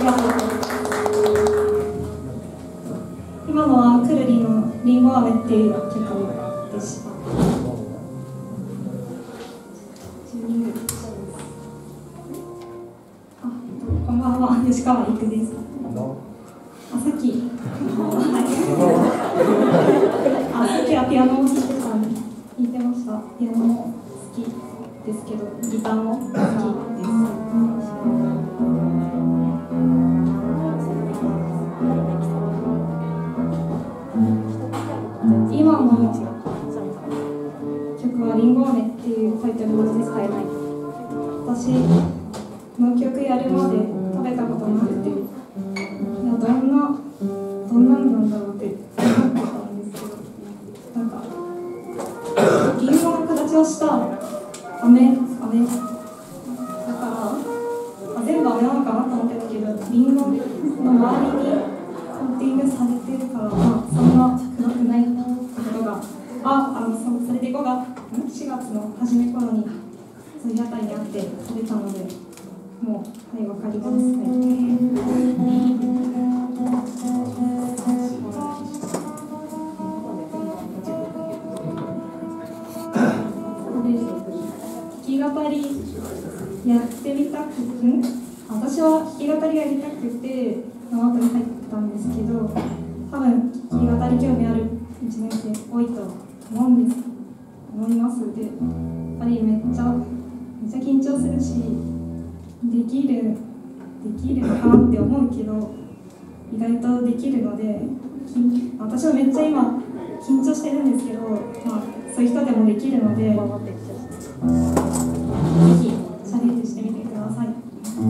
がとう。今のはくるりのりんご飴っていう曲でした。こんばんは、吉川育です。さっきはピアノを弾いてました。ピアノも好きですけど、ギターも好きです。今の曲はりんご飴っていうタイトルなんですけど、私この曲やるまで食べたことなくて、いやどんなんなんだろうって思ってたんですけど、なんかりんごの形をした飴だから全部飴なのかなと思ってたけど、りんごの周りにコーティングされてるから、そんな黒くないことがそれで4月の初め頃にそういう屋台にあって食べたので、もうはい、わかります。弾き語りやってみたくて、私は弾き語りやりたくてその後に入ったんですけど、多分弾き語り興味ある1年生多いと思います。で、やっぱりめっちゃ緊張するし、できるのかなって思うけど、意外とできるので、私はめっちゃ今緊張してるんですけど、そういう人でもできるので、ぜひチャレンジしてみてください。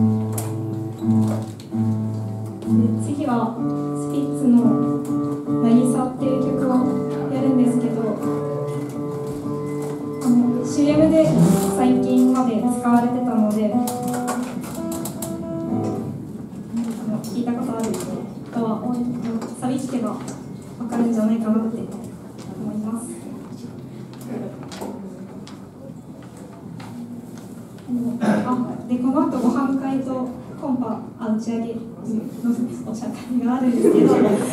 で、次はスピッツの「渚」っていう曲をやるんですけど、CM で最近まで使われてたので、聞いたことある人はサビ聴けば分かるんじゃないかなって思います。で、この後ご飯会とコンパ打ち上げのお茶会があるんですけど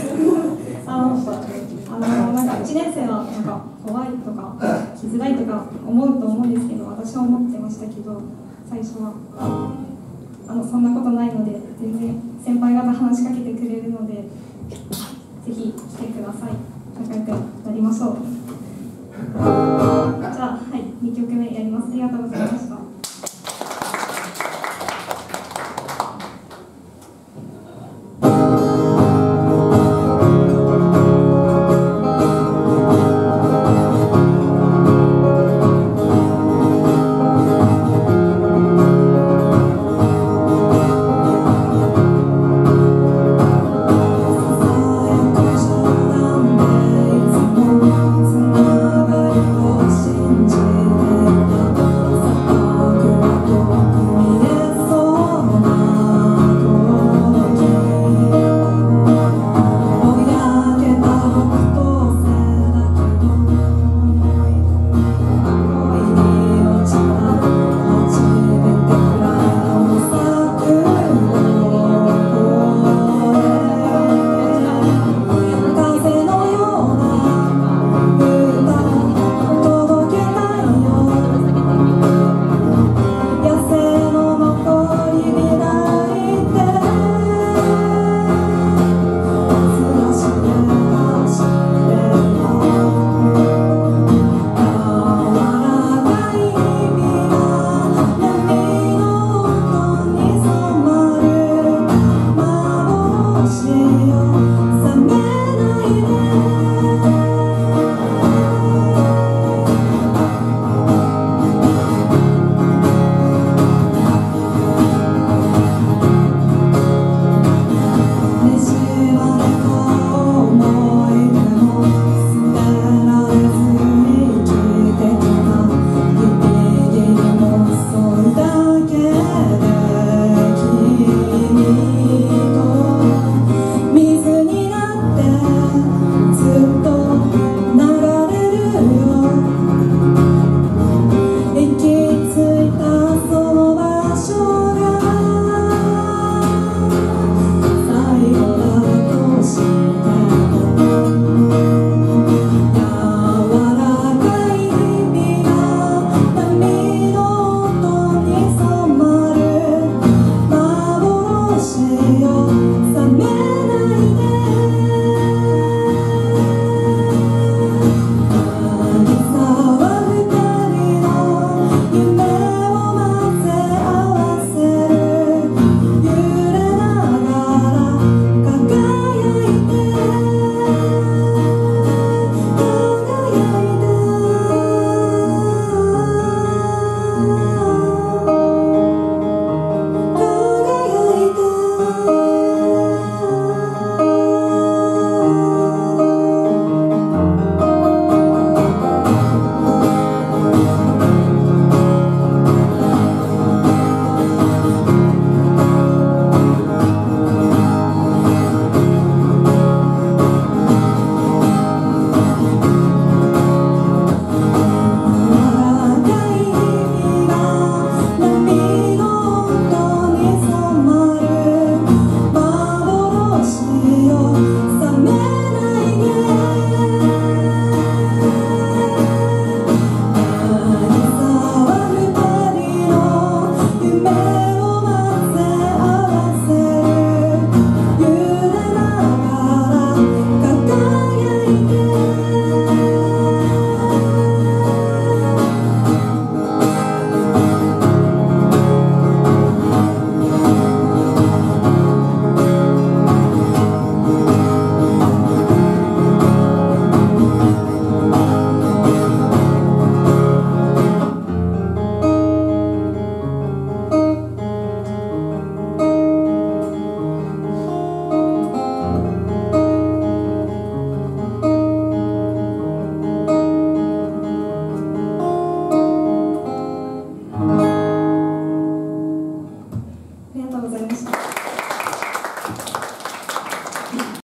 なんか1年生はなんか怖いとか来づらいとか思うと思うんですけど、私は思ってましたけど、最初はそんなことないので、全然先輩方話しかけてくれるので、ぜひ来てください。仲良くなりましょう。